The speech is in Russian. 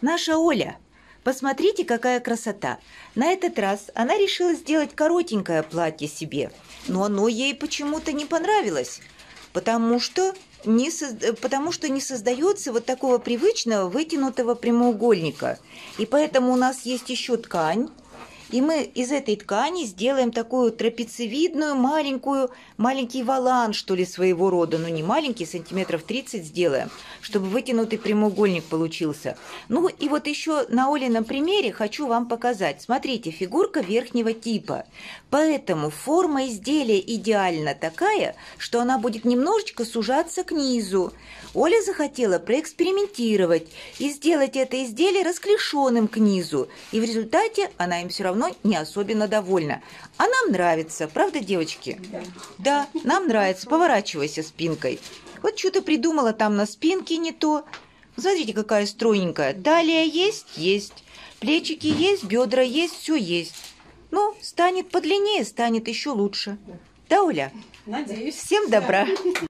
Наша Оля. Посмотрите, какая красота. На этот раз она решила сделать коротенькое платье себе, но оно ей почему-то не понравилось, потому что не создается вот такого привычного вытянутого прямоугольника. И поэтому у нас есть еще ткань, и мы из этой ткани сделаем такую трапециевидную маленький волан, что ли, своего рода. Ну, не маленький, сантиметров 30 сделаем, чтобы вытянутый прямоугольник получился. Ну, и вот еще на Олином примере хочу вам показать. Смотрите, фигурка верхнего типа. Поэтому форма изделия идеально такая, что она будет немножечко сужаться к низу. Оля захотела проэкспериментировать и сделать это изделие расклешенным к низу. И в результате она им все равно не особенно довольна. А нам нравится, правда, девочки? Да, нам нравится. Поворачивайся спинкой. Вот что-то придумала там на спинке не то. Смотрите, какая стройненькая. Талия есть? Есть. Плечики есть, бедра есть, все есть. Ну, станет подлиннее, станет еще лучше. Да, Оля? Надеюсь. Всем добра.